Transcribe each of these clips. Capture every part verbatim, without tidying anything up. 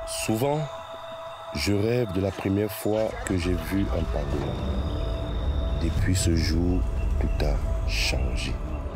Souvent, je rêve de la première fois que j'ai vu un pangolin. Depuis ce jour, tout a changé.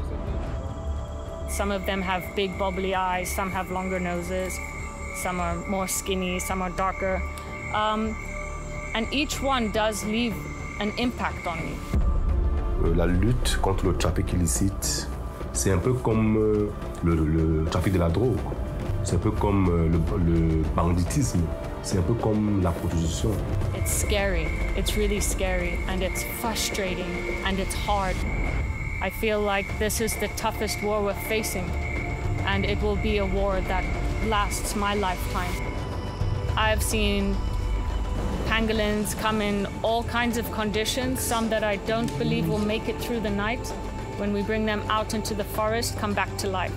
Some of them have big bubbly eyes, some have longer noses, some are more skinny, some are darker. Um, and each one does leave an impact on me. La lutte contre le trafic illicite, c'est un peu comme euh, le, le trafic de la drogue. C'est un peu comme euh, le, le banditisme. C'est un peu comme la prostitution. It's scary. It's really scary, and it's frustrating, and it's hard. I feel like this is the toughest war we're facing, and it will be a war that lasts my lifetime. I've seen pangolins come in all kinds of conditions, some that I don't believe will make it through the night. When we bring them out into the forest, come back to life.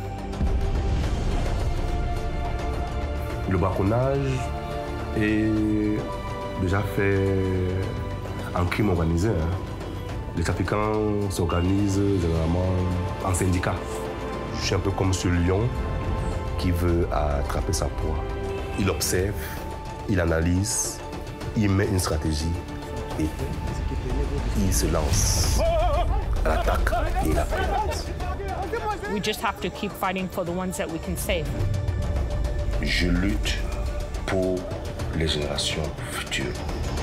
Le braconnage est déjà fait un crime organisé. Hein. Les trafiquants s'organisent généralement en syndicat. Je suis un peu comme ce lion qui veut attraper sa proie. Il observe, il analyse, il met une stratégie et il se lance à l'attaque et la prédate. We just have to keep fighting for the ones that we can save. Je lutte pour les générations futures.